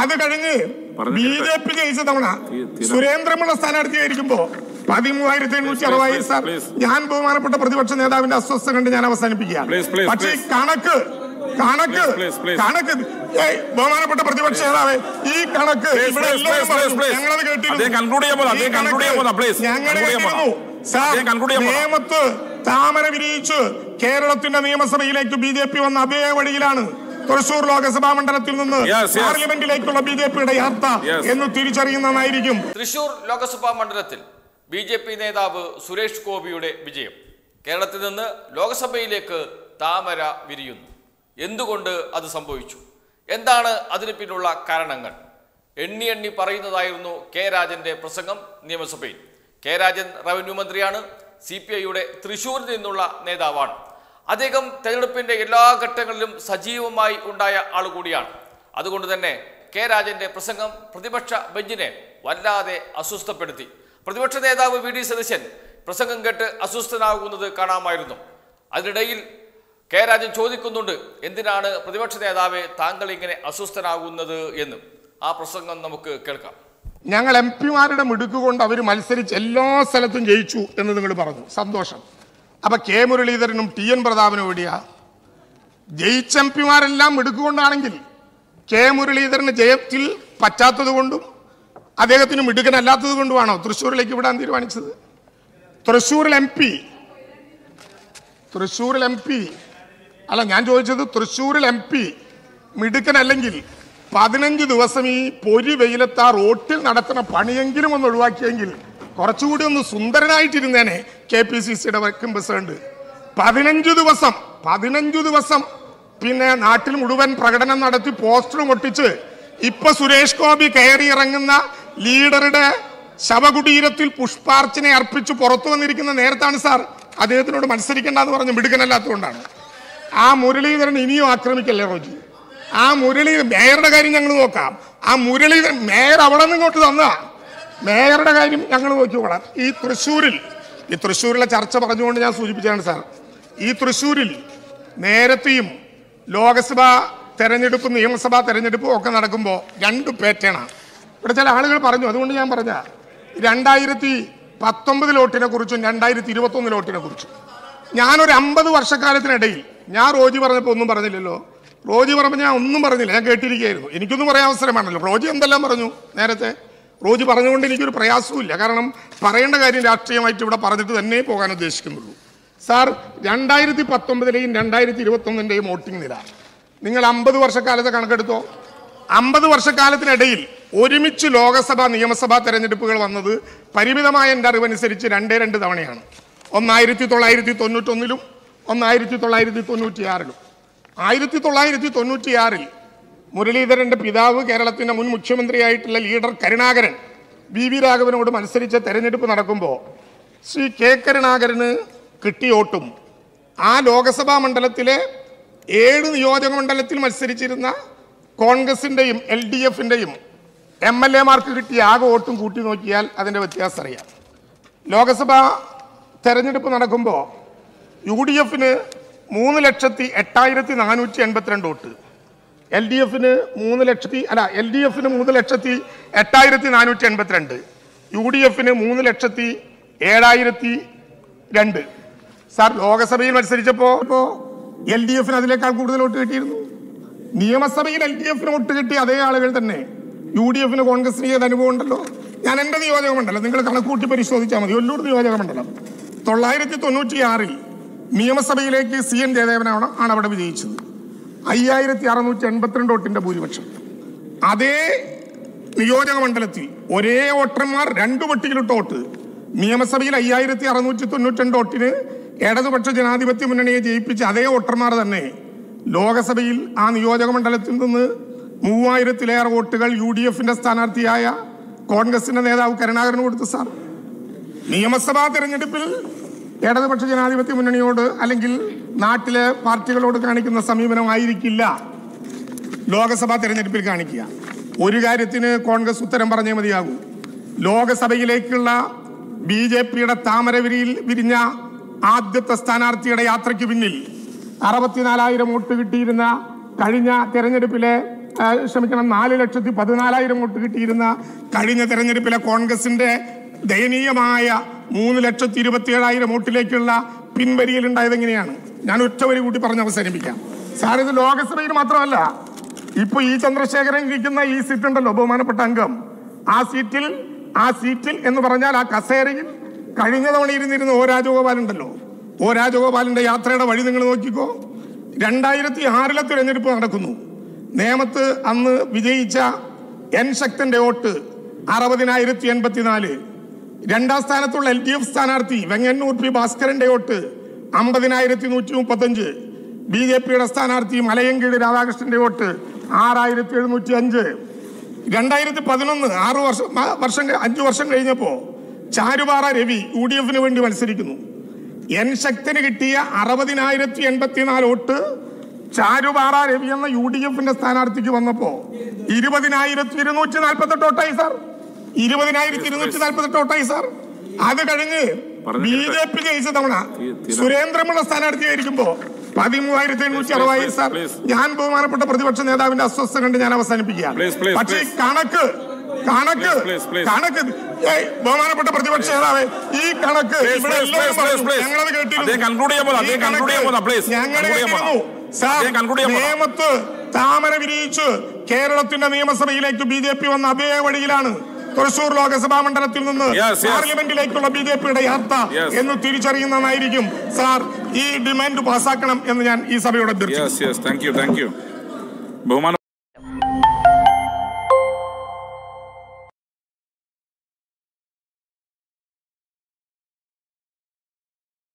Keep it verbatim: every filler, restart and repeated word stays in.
അത് കഴിഞ്ഞ് B J P ജയിച്ച തവണ സുരേന്ദ്രമുള്ള സ്ഥാനാർത്ഥിയായിരിക്കുമ്പോ പതിമൂവായിരത്തി എണ്ണൂറ്റി അറുപത് സാർ. ഞാൻ ബഹുമാനപ്പെട്ട പ്രതിപക്ഷ നേതാവിന്റെ അസ്വസ്ഥ കണ്ട് ഞാൻ അവസാനിപ്പിക്കുക. പക്ഷേ കണക്ക് കണക്ക് കണക്ക് ബഹുമാനപ്പെട്ട പ്രതിപക്ഷ നേതാവ് ഈ കണക്ക് ഇവിടെ ഞങ്ങളത് കേട്ടിരുന്നു. നിയമത്ത് താമര വിരിയിച്ച് കേരളത്തിന്റെ നിയമസഭയിലേക്ക് ബി ജെ പി വന്ന അതേ വഴിയിലാണ് തൃശൂർ ലോക്സഭാ മണ്ഡലത്തിൽ നിന്ന് പാർലമെന്റിലേക്കുള്ള ബി ജെ പിയുടെ യാത്ര എന്ന് തിരിച്ചറിയുന്നതായിരിക്കും. തൃശൂർ ലോക്സഭാ മണ്ഡലത്തിൽ ബി ജെ പി നേതാവ് സുരേഷ് ഗോപിയുടെ വിജയം. കേരളത്തിൽ നിന്ന് ലോക്സഭയിലേക്ക് താമര വിരിയുന്നു. എന്തുകൊണ്ട് അത് സംഭവിച്ചു? എന്താണ് അതിന് പിന്നുള്ള കാരണങ്ങൾ? എണ്ണി എണ്ണി പറയുന്നതായിരുന്നു കെ രാജന്റെ പ്രസംഗം നിയമസഭയിൽ. കെ രാജൻ റവന്യൂ മന്ത്രിയാണ്, സി പി ഐയുടെ തൃശൂരിൽ നിന്നുള്ള നേതാവാണ്. അദ്ദേഹം തെരഞ്ഞെടുപ്പിന്റെ എല്ലാ ഘട്ടങ്ങളിലും സജീവമായി ഉണ്ടായ ആൾ കൂടിയാണ്. അതുകൊണ്ട് തന്നെ കെ രാജന്റെ പ്രസംഗം പ്രതിപക്ഷ ബെഞ്ചിനെ വല്ലാതെ അസ്വസ്ഥപ്പെടുത്തി. പ്രതിപക്ഷ നേതാവ് വി ഡി സതീശൻ പ്രസംഗം കേട്ട് അസ്വസ്ഥനാകുന്നത് കാണാമായിരുന്നു. അതിനിടയിൽ കെ രാജൻ ചോദിക്കുന്നുണ്ട്, എന്തിനാണ് പ്രതിപക്ഷ നേതാവെ താങ്കൾ ഇങ്ങനെ അസ്വസ്ഥനാകുന്നത് എന്ന്. ആ പ്രസംഗം നമുക്ക് കേൾക്കാം. ഞങ്ങൾ എം പിമാരുടെ മിടുക്കുകൊണ്ട് അവർ മത്സരിച്ച് എല്ലാ സ്ഥലത്തും ജയിച്ചു എന്ന് നിങ്ങൾ പറഞ്ഞു, സന്തോഷം. അപ്പൊ കെ മുരളീധരനും ടി എൻ പ്രതാപനും എവിടെയാ? ജയിച്ച എം പിമാരെല്ലാം മിടുക്കുകൊണ്ടാണെങ്കിൽ കെ മുരളീധരന് ജയത്തിൽ പറ്റാത്തത് കൊണ്ടും അദ്ദേഹത്തിന് മിടുക്കനല്ലാത്തത് കൊണ്ടുമാണോ തൃശ്ശൂരിലേക്ക് വിടാൻ തീരുമാനിച്ചത്? തൃശ്ശൂരിൽ എം പി തൃശ്ശൂരിൽ എം പി അല്ല ഞാൻ ചോദിച്ചത് തൃശ്ശൂരിൽ എം പി മിടുക്കനല്ലെങ്കിൽ പതിനഞ്ച് ദിവസം ഈ പൊരി വെയിലത്ത് ആ റോട്ടിൽ നടത്തുന്ന പണിയെങ്കിലും ഒന്ന് ഒഴിവാക്കിയെങ്കിൽ കുറച്ചുകൂടി ഒന്ന് സുന്ദരനായിട്ടിരുന്നേനെ കെ പി സി സിയുടെ വർക്കിംഗ് പ്രസിഡന്റ്. പതിനഞ്ചു ദിവസം പതിനഞ്ചു ദിവസം പിന്നെ നാട്ടിൽ മുഴുവൻ പ്രകടനം നടത്തി പോസ്റ്ററും ഒട്ടിച്ച് ഇപ്പൊ സുരേഷ് ഗോപി കയറി ഇറങ്ങുന്ന ലീഡറുടെ ശവകുടീരത്തിൽ പുഷ്പാർച്ചന അർപ്പിച്ച് പുറത്തു വന്നിരിക്കുന്ന നേരത്താണ് സാർ അദ്ദേഹത്തിനോട് മത്സരിക്കേണ്ടെന്ന് പറഞ്ഞ് മിടുക്കനല്ലാത്തതുകൊണ്ടാണ്. ആ മുരളീധരൻ ഇനിയും ആക്രമിക്കല്ലേ റോജി? ആ മുരളീധരൻ മേയറുടെ കാര്യം ഞങ്ങൾ നോക്കാം. ആ മുരളീധരൻ മേയർ അവിടെ നിന്ന് ഇങ്ങോട്ട് തന്ന മേയറുടെ കാര്യം ഞങ്ങൾ നോക്കിക്കോളാം. ഈ തൃശ്ശൂരിൽ ഈ തൃശ്ശൂരിലെ ചർച്ച പറഞ്ഞുകൊണ്ട് ഞാൻ സൂചിപ്പിച്ചതാണ് സാർ. ഈ തൃശ്ശൂരിൽ നേരത്തെയും ലോക്സഭാ തെരഞ്ഞെടുപ്പ് നിയമസഭാ തെരഞ്ഞെടുപ്പും ഒക്കെ നടക്കുമ്പോൾ രണ്ട് പേറ്റേണാണ്. ഇവിടെ ചില ആളുകൾ പറഞ്ഞു, അതുകൊണ്ട് ഞാൻ പറഞ്ഞ രണ്ടായിരത്തി പത്തൊമ്പത് ലോട്ടിനെ കുറിച്ചും രണ്ടായിരത്തി ഇരുപത്തി ഒന്ന് ലോട്ടിനെ കുറിച്ചും ഞാനൊരു അമ്പത് വർഷക്കാലത്തിനിടയിൽ ഞാൻ റോജി പറഞ്ഞപ്പോൾ ഒന്നും പറഞ്ഞില്ലല്ലോ. റോജി പറഞ്ഞപ്പോൾ ഞാൻ ഒന്നും പറഞ്ഞില്ല, ഞാൻ കേട്ടിരിക്കുകയായിരുന്നു. എനിക്കൊന്നും പറയാൻ അവസരമാണല്ലോ. റോജി എന്തെല്ലാം പറഞ്ഞു നേരത്തെ. റോജി പറഞ്ഞുകൊണ്ട് എനിക്കൊരു പ്രയാസവുമില്ല, കാരണം പറയേണ്ട കാര്യം രാഷ്ട്രീയമായിട്ട് ഇവിടെ പറഞ്ഞിട്ട് തന്നെ പോകാൻ ഉദ്ദേശിക്കുന്നുള്ളൂ. സാർ, രണ്ടായിരത്തി പത്തൊമ്പതിലെയും രണ്ടായിരത്തി ഇരുപത്തി ഒന്നിൻ്റെയും വോട്ടിംഗ് നില നിങ്ങൾ അമ്പത് വർഷക്കാലത്തെ കണക്കെടുത്തോ. അമ്പത് വർഷക്കാലത്തിനിടയിൽ ഒരുമിച്ച് ലോകസഭാ നിയമസഭാ തെരഞ്ഞെടുപ്പുകൾ വന്നത് പരിമിതമായ എൻ്റെ അറിവനുസരിച്ച് രണ്ടേ രണ്ട് തവണയാണ്. ഒന്നായിരത്തി തൊള്ളായിരത്തി തൊണ്ണൂറ്റൊന്നിലും ഒന്നായിരത്തി തൊള്ളായിരത്തി തൊണ്ണൂറ്റിയാറിലും. ആയിരത്തി തൊള്ളായിരത്തി തൊണ്ണൂറ്റിയാറിൽ മുരളീധരൻ്റെ പിതാവ് കേരളത്തിൻ്റെ മുൻ മുഖ്യമന്ത്രിയായിട്ടുള്ള ലീഡർ കരുണാകരൻ വി വി രാഘവനോട് മത്സരിച്ച തെരഞ്ഞെടുപ്പ് നടക്കുമ്പോൾ ശ്രീ കെ കരുണാകരന് കിട്ടിയ വോട്ടും ആ ലോകസഭാ മണ്ഡലത്തിലെ ഏഴ് നിയോജക മണ്ഡലത്തിൽ മത്സരിച്ചിരുന്ന കോൺഗ്രസിൻ്റെയും എൽ ഡി എഫിൻ്റെയും എം എൽ എമാർക്ക് കിട്ടിയ ആകെ വോട്ടും കൂട്ടി നോക്കിയാൽ അതിൻ്റെ വ്യത്യാസം അറിയാം. ലോകസഭാ തെരഞ്ഞെടുപ്പ് നടക്കുമ്പോൾ യു ഡി എഫിന് മൂന്ന് ലക്ഷത്തി എട്ടായിരത്തി നാനൂറ്റി എൺപത്തിരണ്ട് വോട്ട്, എൽ ഡി എഫിന് മൂന്ന് ലക്ഷത്തി അല്ല എൽ ഡി എഫിന് മൂന്ന് ലക്ഷത്തി എട്ടായിരത്തി നാനൂറ്റി എൺപത്തിരണ്ട്, യു ഡി എഫിന് മൂന്ന് ലക്ഷത്തി ഏഴായിരത്തി രണ്ട്. സാർ, ലോകസഭയിൽ മത്സരിച്ചപ്പോൾ ഇപ്പോൾ എൽ ഡി എഫിന് അതിനേക്കാൾ കൂടുതൽ വോട്ട് കിട്ടിയിരുന്നു. നിയമസഭയിൽ എൽ ഡി എഫിന് വോട്ട് കിട്ടിയ അതേ ആളുകൾ തന്നെ യു ഡി എഫിന് കോൺഗ്രസിന് ചെയ്ത അനുഭവം ഉണ്ടല്ലോ. ഞാൻ എൻ്റെ നിയോജക മണ്ഡലം നിങ്ങൾ കണക്കൂട്ടി പരിശോധിച്ചാൽ മതി. ഒല്ലൂർ നിയോജക മണ്ഡലം തൊള്ളായിരത്തി തൊണ്ണൂറ്റി ആറിൽ നിയമസഭയിലേക്ക് സി എൻ ജയദേവനാണ് ആണ് അവിടെ വിജയിച്ചത്. അയ്യായിരത്തി അറുന്നൂറ്റി എൺപത്തിരണ്ട് വോട്ടിന്റെ ഭൂരിപക്ഷം. അതേ നിയോജക മണ്ഡലത്തിൽ ഒരേ വോട്ടർമാർ രണ്ടു പട്ടികയിലിട്ട വോട്ട്. നിയമസഭയിൽ അയ്യായിരത്തി അറുന്നൂറ്റി തൊണ്ണൂറ്റി രണ്ട് വോട്ടിന് ഇടതുപക്ഷ ജനാധിപത്യ മുന്നണിയെ ജയിപ്പിച്ച അതേ വോട്ടർമാർ തന്നെ ലോകസഭയിൽ ആ നിയോജക മണ്ഡലത്തിൽ നിന്ന് മൂവായിരത്തിലേറെ വോട്ടുകൾ യു ഡി എഫിന്റെ സ്ഥാനാർത്ഥിയായ കോൺഗ്രസിന്റെ നേതാവ് കരുണാകരന് കൊടുത്തു. സാർ, നിയമസഭാ തെരഞ്ഞെടുപ്പിൽ ഇടതുപക്ഷ ജനാധിപത്യ മുന്നണിയോട് അല്ലെങ്കിൽ നാട്ടിലെ പാർട്ടികളോട് കാണിക്കുന്ന സമീപനമായിരിക്കില്ല ലോകസഭാ തെരഞ്ഞെടുപ്പിൽ കാണിക്കുക. ഒരു കാര്യത്തിന് കോൺഗ്രസ് ഉത്തരം പറഞ്ഞേ മതിയാകൂ. ലോകസഭയിലേക്കുള്ള ബി ജെ പിയുടെ താമര വിരിയിൽ വിരിഞ്ഞ ആദ്യത്തെ സ്ഥാനാർത്ഥിയുടെ യാത്രയ്ക്ക് പിന്നിൽ അറുപത്തിനാലായിരം വോട്ട് കിട്ടിയിരുന്ന കഴിഞ്ഞ തെരഞ്ഞെടുപ്പിലെ ക്ഷമിക്കണം നാല് ലക്ഷത്തി പതിനാലായിരം വോട്ട് കിട്ടിയിരുന്ന കഴിഞ്ഞ തെരഞ്ഞെടുപ്പിലെ കോൺഗ്രസിന്റെ ദയനീയമായ മൂന്ന് ലക്ഷത്തി ഇരുപത്തി ഏഴായിരം വോട്ടിലേക്കുള്ള പിൻവലിയൽ ഉണ്ടായത് എങ്ങനെയാണ്? ഞാൻ ഒറ്റ വരി കൂട്ടി പറഞ്ഞ് അവസാനിപ്പിക്കാം. സാർ, ഇത് ലോകസഭയിൽ മാത്രമല്ല, ഇപ്പൊ ഈ ചന്ദ്രശേഖരൻ ഇരിക്കുന്ന ഈ സീറ്റ് ഉണ്ടല്ലോ, ബഹുമാനപ്പെട്ട അംഗം, ആ സീറ്റിൽ ആ സീറ്റിൽ എന്ന് പറഞ്ഞാൽ ആ കസേരയിൽ കഴിഞ്ഞ തവണ ഇരുന്നിരുന്ന ഒ രാജഗോപാൽ ഉണ്ടല്ലോ, ഒ രാജഗോപാലിന്റെ യാത്രയുടെ വഴി നിങ്ങൾ നോക്കിക്കോ. രണ്ടായിരത്തി ആറിലെ തിരഞ്ഞെടുപ്പ് നടക്കുന്നു. നേമത്ത് അന്ന് വിജയിച്ച എൻ ശക്തന്റെ വോട്ട് അറുപതിനായിരത്തി എൺപത്തിനാല്. രണ്ടാം സ്ഥാനത്തുള്ള എൽ ഡി എഫ് സ്ഥാനാർത്ഥി വെങ്ങന്നൂർ പി ഭാസ്കരന്റെ വോട്ട് അമ്പതിനായിരത്തി നൂറ്റി മുപ്പത്തഞ്ച്. ബി ജെ പിയുടെ സ്ഥാനാർത്ഥി മലയങ്കീട് രാധാകൃഷ്ണന്റെ വോട്ട് ആറായിരത്തി എഴുന്നൂറ്റി അഞ്ച്. രണ്ടായിരത്തി പതിനൊന്ന് ആറ് വർഷം വർഷം അഞ്ചു വർഷം കഴിഞ്ഞപ്പോ ചാരുപാറ രവി യു ഡി എഫിന് വേണ്ടി മത്സരിക്കുന്നു. എൻ ശക്തന് കിട്ടിയ അറുപതിനായിരത്തി എൺപത്തിനാല് വോട്ട് ചാരുപാറ രവി എന്ന യു ഡി എഫിന്റെ സ്ഥാനാർത്ഥിക്ക് വന്നപ്പോ ഇരുപതിനായിരത്തി ഇരുന്നൂറ്റി നാൽപ്പത്തെട്ട് വോട്ടായി സാർ. ഇരുപതിനായിരത്തി ഇരുന്നൂറ്റി നാൽപ്പത്തെട്ട് വോട്ടായി സാർ. അത് കഴിഞ്ഞ് ബി ജെ പി ജയിച്ച തവണ സുരേന്ദ്രമുള്ള സ്ഥാനാർത്ഥിയായിരിക്കുമ്പോ പതിമൂവായിരത്തി എണ്ണൂറ്റി അറുപതായി സാർ. ഞാൻ ബഹുമാനപ്പെട്ട പ്രതിപക്ഷ നേതാവിന്റെ അസ്വസ്ഥ കണ്ട് ഞാൻ അവസാനിപ്പിക്കുക. പക്ഷേ കണക്ക് കണക്ക് കണക്ക് ബഹുമാനപ്പെട്ട പ്രതിപക്ഷ നേതാവ് ഈ കണക്ക് ഇവിടെ ഞങ്ങളത് കേട്ടിരുന്നു. ഞങ്ങൾ കേട്ടിരുന്നു സാർ. നിയമത്ത് താമര വിരിയിച്ച് കേരളത്തിന്റെ നിയമസഭയിലേക്ക് ബി ജെ പി വന്ന അതേ വഴിയിലാണ് തൃശൂർ ലോകസഭാ മണ്ഡലത്തിൽ നിന്ന് പാർലമെന്റിലേക്കുള്ള ബി ജെ പിയുടെ യാത്ര എന്ന് തിരിച്ചറിയുന്നതായിരിക്കും സാർ. ഈ ഡിമാൻഡ് പാസ്സാക്കണം എന്ന് ഞാൻ ഈ സഭയോട് അഭ്യർത്ഥിക്കുന്നു.